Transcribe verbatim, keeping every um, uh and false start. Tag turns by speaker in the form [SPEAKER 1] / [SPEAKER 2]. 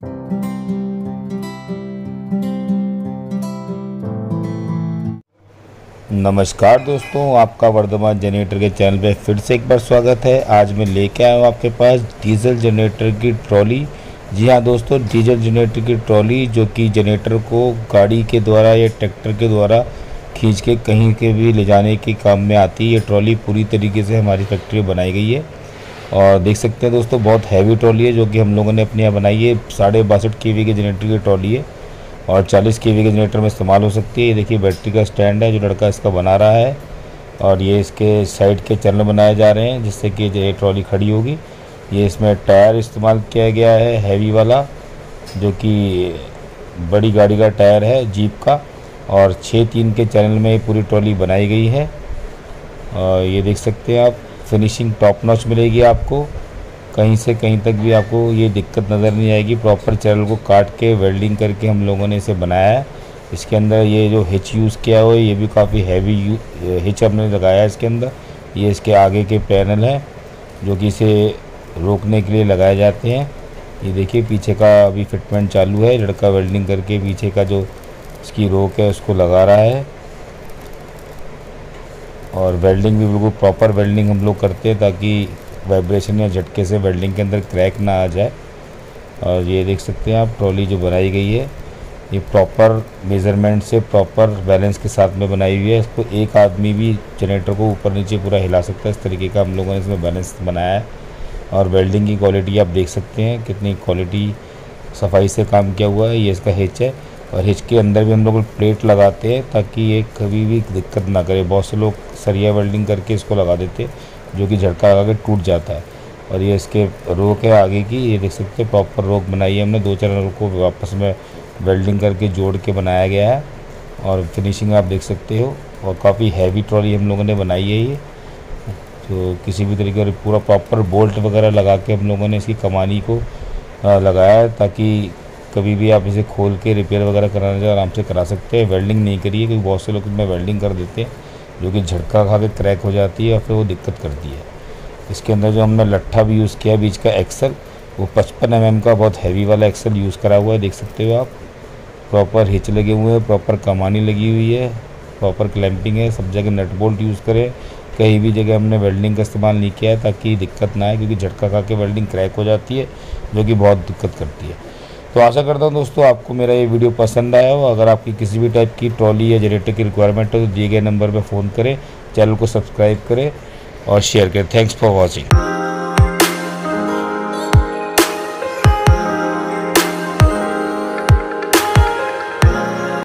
[SPEAKER 1] नमस्कार दोस्तों, आपका वर्धमान जनरेटर के चैनल पे फिर से एक बार स्वागत है। आज मैं लेके आया हूँ आपके पास डीजल जनरेटर की ट्रॉली। जी हाँ दोस्तों, डीजल जनरेटर की ट्रॉली जो कि जनरेटर को गाड़ी के द्वारा या ट्रैक्टर के द्वारा खींच के कहीं के भी ले जाने के काम में आती है। ये ट्रॉली पूरी तरीके से हमारी फैक्ट्री में बनाई गई है और देख सकते हैं दोस्तों, बहुत हैवी ट्रॉली है जो कि हम लोगों ने अपने यहाँ बनाई है। साढ़े बासठ के वी के जनरेटर की ट्रॉली है और चालीस के वी के जनरेटर में इस्तेमाल हो सकती है। ये देखिए बैटरी का स्टैंड है जो लड़का इसका बना रहा है और ये इसके साइड के चैनल बनाए जा रहे हैं जिससे कि ये ट्रॉली खड़ी होगी। ये इसमें टायर इस्तेमाल किया गया है हैवी वाला, जो कि बड़ी गाड़ी का टायर है जीप का, और छः तीन के चैनल में पूरी ट्रॉली बनाई गई है। और ये देख सकते हैं आप, फिनिशिंग टॉप नॉच मिलेगी आपको। कहीं से कहीं तक भी आपको ये दिक्कत नज़र नहीं आएगी। प्रॉपर चैनल को काट के वेल्डिंग करके हम लोगों ने इसे बनाया है। इसके अंदर ये जो हिच यूज़ किया हुआ है ये भी काफ़ी हैवी हिच हमने लगाया है इसके अंदर। ये इसके आगे के पैनल हैं जो कि इसे रोकने के लिए लगाए जाते हैं। ये देखिए पीछे का अभी फिटमेंट चालू है, लड़का वेल्डिंग करके पीछे का जो इसकी रोक है उसको लगा रहा है। और वेल्डिंग भी बिल्कुल प्रॉपर वेल्डिंग हम लोग करते हैं ताकि वाइब्रेशन या झटके से वेल्डिंग के अंदर क्रैक ना आ जाए। और ये देख सकते हैं आप, ट्रॉली जो बनाई गई है ये प्रॉपर मेज़रमेंट से प्रॉपर बैलेंस के साथ में बनाई हुई है। इसको एक आदमी भी जनरेटर को ऊपर नीचे पूरा हिला सकता है, इस तरीके का हम लोगों ने इसमें बैलेंस बनाया है। और वेल्डिंग की क्वालिटी आप देख सकते हैं कितनी क्वालिटी सफाई से काम किया हुआ है। ये इसका हिच है और हिच के अंदर भी हम लोग प्लेट लगाते हैं ताकि ये कभी भी दिक्कत ना करे। बहुत से लोग सरिया वेल्डिंग करके इसको लगा देते जो कि झटका लगा के टूट जाता है। और ये इसके रोक है आगे की, ये देख सकते हैं प्रॉपर रोक बनाई है हमने। दो चैनल को वापस में वेल्डिंग करके जोड़ के बनाया गया है और फिनिशिंग आप देख सकते हो। और काफ़ी हैवी ट्रॉली हम लोगों ने बनाई है ये, तो किसी भी तरीके का पूरा प्रॉपर बोल्ट वगैरह लगा के हम लोगों ने इसकी कमानी को लगाया है ताकि कभी भी आप इसे खोल के रिपेयर वगैरह कराना चाहे आराम से करा सकते हैं। वेल्डिंग नहीं करिए क्योंकि बहुत से लोग इसमें वेल्डिंग कर देते हैं जो कि झटका खा के क्रैक हो जाती है और फिर वो दिक्कत करती है। इसके अंदर जो हमने लट्ठा भी यूज़ किया बीच का एक्सल, वो पचपन एम एम का बहुत हैवी वाला एक्सल यूज़ करा हुआ है, देख सकते हो आप। प्रॉपर हिच लगे हुए हैं, प्रॉपर कमानी लगी हुई है, प्रॉपर क्लैंपिंग है। सब जगह नट बोल्ट यूज़ करें, कहीं भी जगह हमने वेल्डिंग का इस्तेमाल नहीं किया है ताकि दिक्कत ना आए, क्योंकि झटका खा के वेल्डिंग क्रैक हो जाती है जो कि बहुत दिक्कत करती है। तो आशा करता हूँ दोस्तों आपको मेरा ये वीडियो पसंद आया हो। अगर आपकी किसी भी टाइप की ट्रॉली या जनरेटर की रिक्वायरमेंट हो तो दिए गए नंबर पर फ़ोन करें, चैनल को सब्सक्राइब करें और शेयर करें। Thanks for watching.